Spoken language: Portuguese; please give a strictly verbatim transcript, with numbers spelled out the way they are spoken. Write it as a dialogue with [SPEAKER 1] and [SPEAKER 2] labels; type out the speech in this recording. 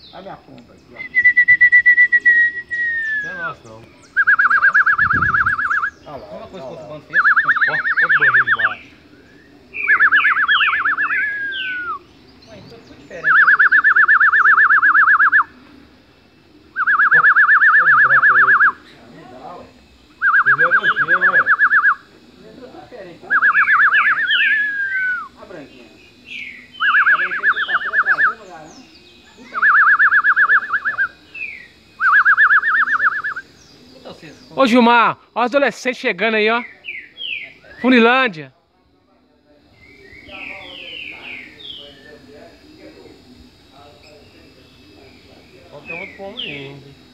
[SPEAKER 1] Olha a minha pomba aqui, ó.
[SPEAKER 2] Não é nosso, não.
[SPEAKER 1] Olha lá,
[SPEAKER 3] Uma coisa que o
[SPEAKER 1] olha
[SPEAKER 3] outro
[SPEAKER 1] lá.
[SPEAKER 3] bando fez.
[SPEAKER 2] Ó, outro bandinho de baixo.
[SPEAKER 3] Ué, então foi diferente.
[SPEAKER 2] Ó, ó de branco ali.
[SPEAKER 1] Não dá, ué.
[SPEAKER 2] Fizeram aqui, né?
[SPEAKER 1] Entrou tudo diferente, né? A branquinha. A branquinha que tá toda trazendo pra caramba.
[SPEAKER 3] Então vocês.
[SPEAKER 4] Ô Gilmar, ó os adolescentes chegando aí, ó. Funilândia.
[SPEAKER 2] Ó, tem outro pombo aí, hein?